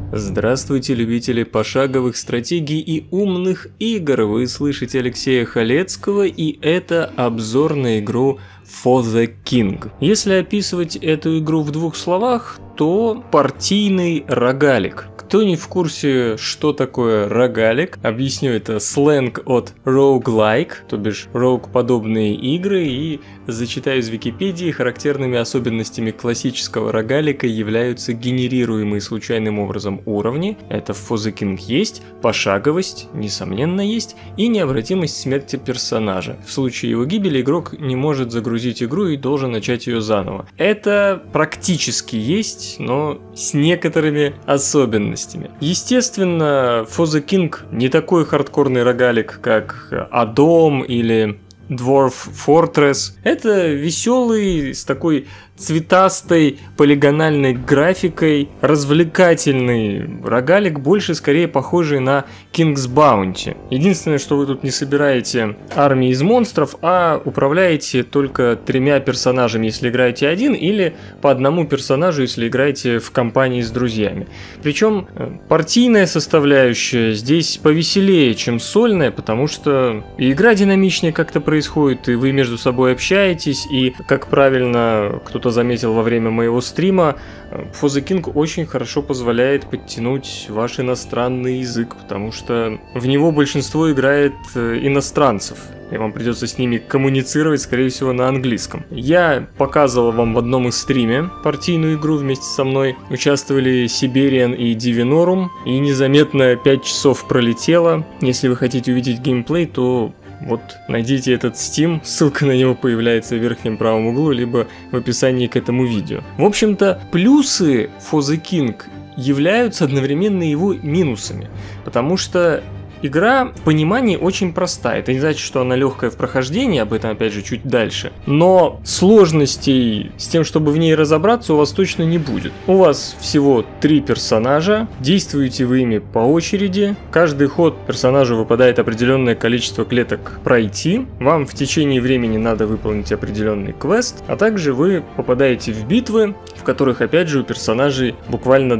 Здравствуйте, любители пошаговых стратегий и умных игр! Вы слышите Алексея Халецкого, и это обзор на игру For the King. Если описывать эту игру в двух словах, то партийный рогалик. Кто не в курсе, что такое рогалик, объясню, это сленг от roguelike, то бишь rogue-подобные игры, и зачитаю из Википедии: характерными особенностями классического рогалика являются генерируемые случайным образом уровни, это в For the King есть, пошаговость, несомненно, есть, и необратимость смерти персонажа. В случае его гибели игрок не может загрузить игру и должен начать ее заново. Это практически есть, но с некоторыми особенностями. Естественно, For the King не такой хардкорный рогалик, как Adom или Dwarf Fortress. Это веселый, с такой цветастой полигональной графикой, развлекательный рогалик, больше скорее похожий на King's Bounty. Единственное, что вы тут не собираете армии из монстров, а управляете только 3 персонажами, если играете один, или по одному персонажу, если играете в компании с друзьями. Причем партийная составляющая здесь повеселее, чем сольная, потому что и игра динамичнее как-то происходит, и вы между собой общаетесь, и, как правильно кто-то заметил во время моего стрима, For the King очень хорошо позволяет подтянуть ваш иностранный язык, потому что в него большинство играет иностранцев, и вам придется с ними коммуницировать, скорее всего, на английском. Я показывал вам в одном из стриме партийную игру вместе со мной. Участвовали Siberian и Divinorum, и незаметно 5 часов пролетело. Если вы хотите увидеть геймплей, то вот найдите этот Steam, ссылка на него появляется в верхнем правом углу, либо в описании к этому видео. В общем-то, плюсы For the King являются одновременно его минусами, потому что игра в понимании очень простая. Это не значит, что она легкая в прохождении, об этом опять же чуть дальше. Но сложностей с тем, чтобы в ней разобраться, у вас точно не будет. У вас всего 3 персонажа, действуете вы ими по очереди. Каждый ход персонажу выпадает определенное количество клеток пройти. Вам в течение времени надо выполнить определенный квест, а также вы попадаете в битвы, в которых опять же у персонажей буквально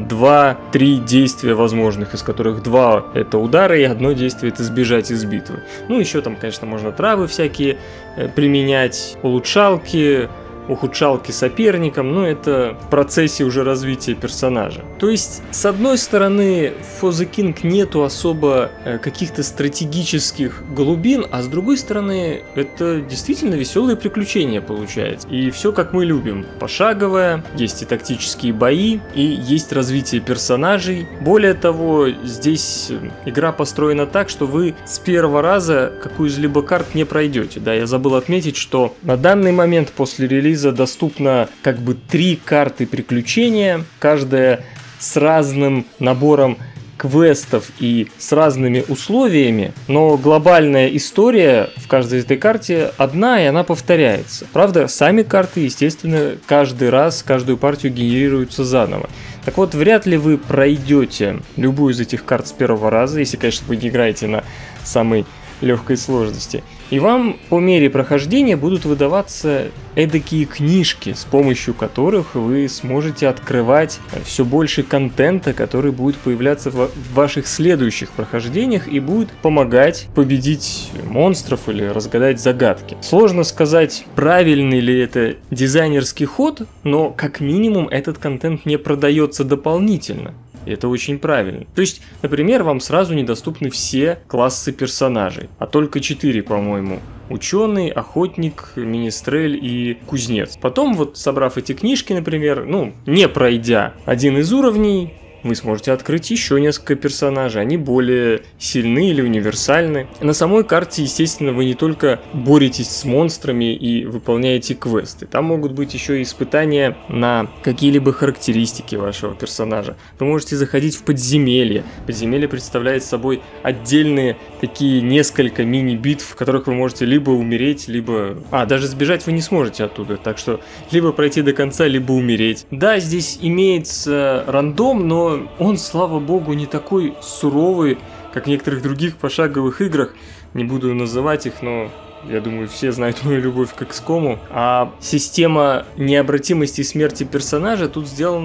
2-3 действия возможных, из которых 2 это удары и одно действие это сбежать из битвы. Ну, еще там, конечно, можно травы всякие применять, улучшалки, ухудшалки соперникам, но это в процессе уже развития персонажа. То есть, с одной стороны, в For the King нету особо каких-то стратегических глубин, а с другой стороны, это действительно веселые приключения получается. И все как мы любим. Пошаговое, есть и тактические бои, и есть развитие персонажей. Более того, здесь игра построена так, что вы с первого раза какую из либо карт не пройдете. Да, я забыл отметить, что на данный момент после релиза доступно как бы 3 карты приключения, каждая с разным набором квестов и с разными условиями, но глобальная история в каждой этой карте одна, и она повторяется. Правда, сами карты, естественно, каждый раз, каждую партию генерируются заново. Так вот, вряд ли вы пройдете любую из этих карт с первого раза, если, конечно, вы не играете на самой легкой сложности. И вам по мере прохождения будут выдаваться эдакие книжки, с помощью которых вы сможете открывать все больше контента, который будет появляться в ваших следующих прохождениях и будет помогать победить монстров или разгадать загадки. Сложно сказать, правильный ли это дизайнерский ход, но как минимум этот контент не продается дополнительно. И это очень правильно. То есть, например, вам сразу недоступны все классы персонажей, а только 4, по-моему. Ученый, охотник, министрель и кузнец. Потом, вот собрав эти книжки, например, не пройдя один из уровней, вы сможете открыть еще несколько персонажей, они более сильны или универсальны. На самой карте, естественно, вы не только боретесь с монстрами и выполняете квесты. Там могут быть еще и испытания на какие-либо характеристики вашего персонажа. Вы можете заходить в подземелье. Подземелье представляет собой отдельные такие несколько мини-битв, в которых вы можете либо умереть, либо... даже сбежать вы не сможете оттуда, так что либо пройти до конца, либо умереть. Да, здесь имеется рандом, но он, слава богу, не такой суровый, как в некоторых других пошаговых играх. Не буду называть их, но Я думаю, все знают мою любовь к XCOM. А система необратимости смерти персонажа тут сделана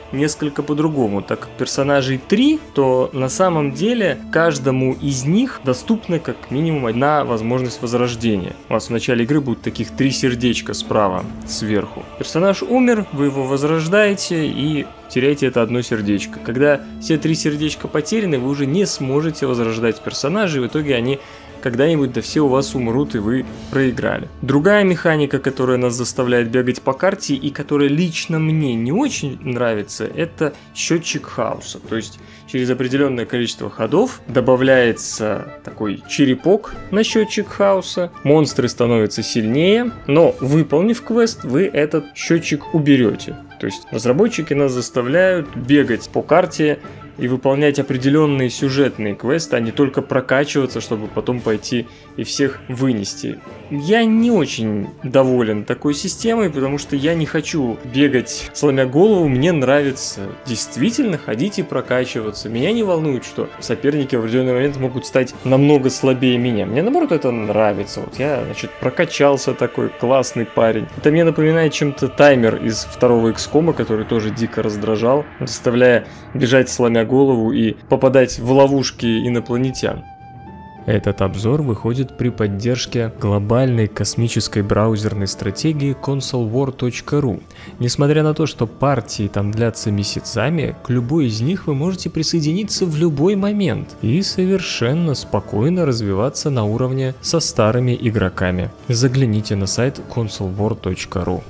несколько по-другому. Так как персонажей 3, то на самом деле каждому из них доступна как минимум одна возможность возрождения. У вас в начале игры будут таких 3 сердечка справа, сверху. Персонаж умер, вы его возрождаете и теряете это одно сердечко. Когда все 3 сердечка потеряны, вы уже не сможете возрождать персонажей, в итоге они когда-нибудь да все у вас умрут и вы проиграли. Другая механика, которая нас заставляет бегать по карте и которая лично мне не очень нравится, это счетчик хаоса. То есть через определенное количество ходов добавляется такой черепок на счетчик хаоса, монстры становятся сильнее, но выполнив квест, вы этот счетчик уберете. То есть разработчики нас заставляют бегать по карте и выполнять определенные сюжетные квесты, а не только прокачиваться, чтобы потом пойти и всех вынести. Я не очень доволен такой системой, потому что я не хочу бегать сломя голову, мне нравится действительно ходить и прокачиваться. Меня не волнует, что соперники в определенный момент могут стать намного слабее меня. Мне наоборот это нравится. Вот я, значит, прокачался, такой классный парень. Это мне напоминает чем-то таймер из второго XCOM, который тоже дико раздражал, заставляя бежать сломя голову и попадать в ловушки инопланетян. Этот обзор выходит при поддержке глобальной космической браузерной стратегии consolewar.ru. Несмотря на то, что партии там длятся месяцами, к любой из них вы можете присоединиться в любой момент и совершенно спокойно развиваться на уровне со старыми игроками. Загляните на сайт consolewar.ru.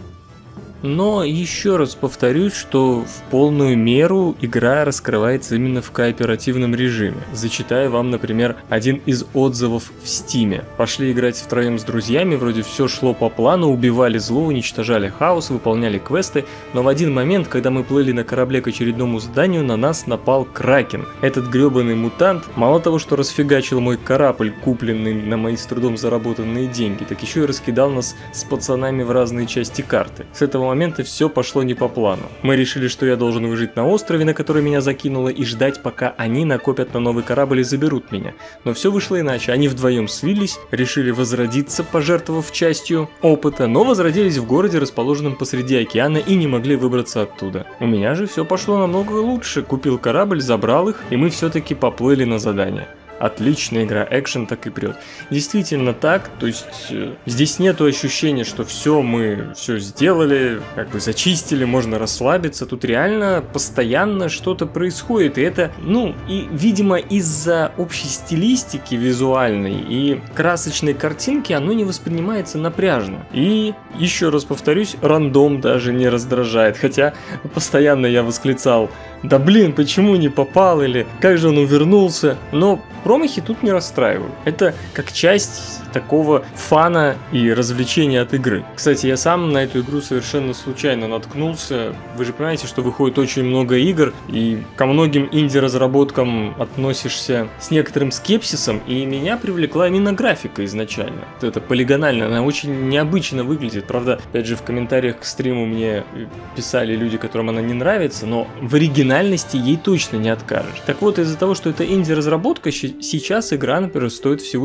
Но еще раз повторюсь, что в полную меру игра раскрывается именно в кооперативном режиме. Зачитаю вам, например, один из отзывов в Steam. Пошли играть втроем с друзьями, вроде все шло по плану, убивали зло, уничтожали хаос, выполняли квесты, но в один момент, когда мы плыли на корабле к очередному заданию, на нас напал Кракен. Этот гребаный мутант мало того, что расфигачил мой корабль, купленный на мои с трудом заработанные деньги, так еще и раскидал нас с пацанами в разные части карты. С этого момента все пошло не по плану. Мы решили, что я должен выжить на острове, на который меня закинуло, и ждать, пока они накопят на новый корабль и заберут меня. Но все вышло иначе. Они вдвоем слились, решили возродиться, пожертвовав частью опыта, но возродились в городе, расположенном посреди океана, и не могли выбраться оттуда. У меня же все пошло намного лучше. Купил корабль, забрал их, и мы все-таки поплыли на задание. Отличная игра, экшен так и прет. Действительно так, то есть здесь нету ощущения, что мы все сделали, как бы зачистили, можно расслабиться. Тут реально постоянно что-то происходит, и это, и, видимо, из-за общей стилистики визуальной и красочной картинки оно не воспринимается напряжно. И, еще раз повторюсь, рандом даже не раздражает, хотя постоянно я восклицал: да блин, почему не попал, или как же он увернулся, но промахи тут не расстраивают. Это как часть такого фана и развлечения от игры. Кстати, я сам на эту игру совершенно случайно наткнулся. Вы же понимаете, что выходит очень много игр, и ко многим инди-разработкам относишься с некоторым скепсисом, и меня привлекла именно графика изначально. Это полигонально, она очень необычно выглядит. Правда, опять же, в комментариях к стриму мне писали люди, которым она не нравится, но в оригинальности ей точно не откажешь. Так вот, из-за того, что это инди-разработка, сейчас игра, например, стоит всего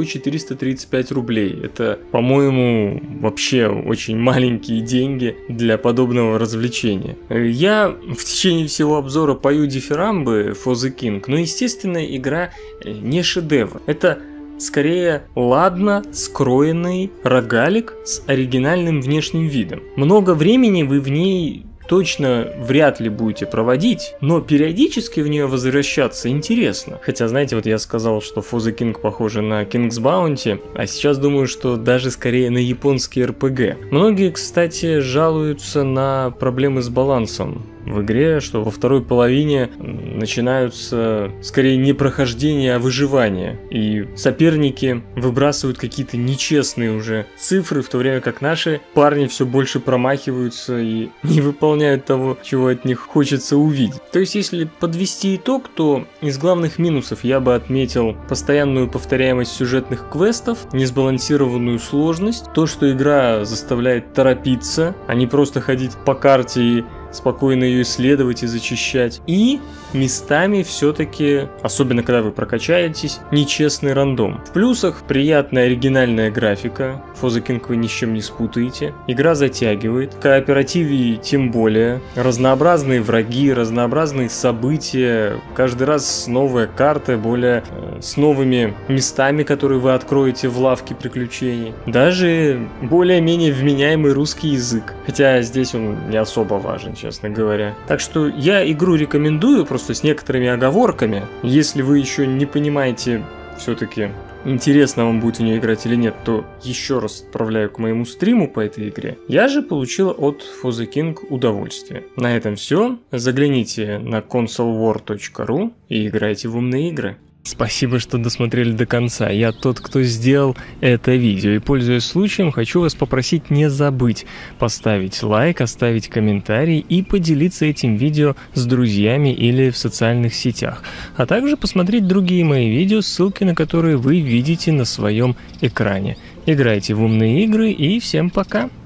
435 рублей. Это, по-моему, вообще очень маленькие деньги для подобного развлечения. Я в течение всего обзора пою дифирамбы For the King, но, естественно, игра не шедевр. Это скорее ладно скроенный рогалик с оригинальным внешним видом. Много времени вы в ней точно вряд ли будете проводить, но периодически в нее возвращаться интересно. Хотя, знаете, вот я сказал, что For the King похоже на King's Bounty, а сейчас думаю, что даже скорее на японский RPG. Многие, кстати, жалуются на проблемы с балансом в игре, что во второй половине начинаются скорее не прохождение, а выживание. И соперники выбрасывают какие-то нечестные уже цифры, в то время как наши парни все больше промахиваются и не выполняют того, чего от них хочется увидеть. То есть, если подвести итог, то из главных минусов я бы отметил постоянную повторяемость сюжетных квестов, несбалансированную сложность, то, что игра заставляет торопиться, а не просто ходить по карте и спокойно ее исследовать и зачищать. И местами все-таки, особенно когда вы прокачаетесь, нечестный рандом. В плюсах приятная оригинальная графика, For the King вы ни с чем не спутаете. Игра затягивает, в кооперативе тем более. Разнообразные враги, разнообразные события, каждый раз новая карта, более с новыми местами, которые вы откроете в лавке приключений. Даже более-менее вменяемый русский язык, хотя здесь он не особо важен, честно говоря. Так что я игру рекомендую, просто с некоторыми оговорками. Если вы еще не понимаете все-таки, интересно вам будет в нее играть или нет, то еще раз отправляю к моему стриму по этой игре. Я же получил от For the King удовольствие. На этом все. Загляните на consolewar.ru и играйте в умные игры. Спасибо, что досмотрели до конца. Я тот, кто сделал это видео. И, пользуясь случаем, хочу вас попросить не забыть поставить лайк, оставить комментарий и поделиться этим видео с друзьями или в социальных сетях. А также посмотреть другие мои видео, ссылки на которые вы видите на своем экране. Играйте в умные игры и всем пока!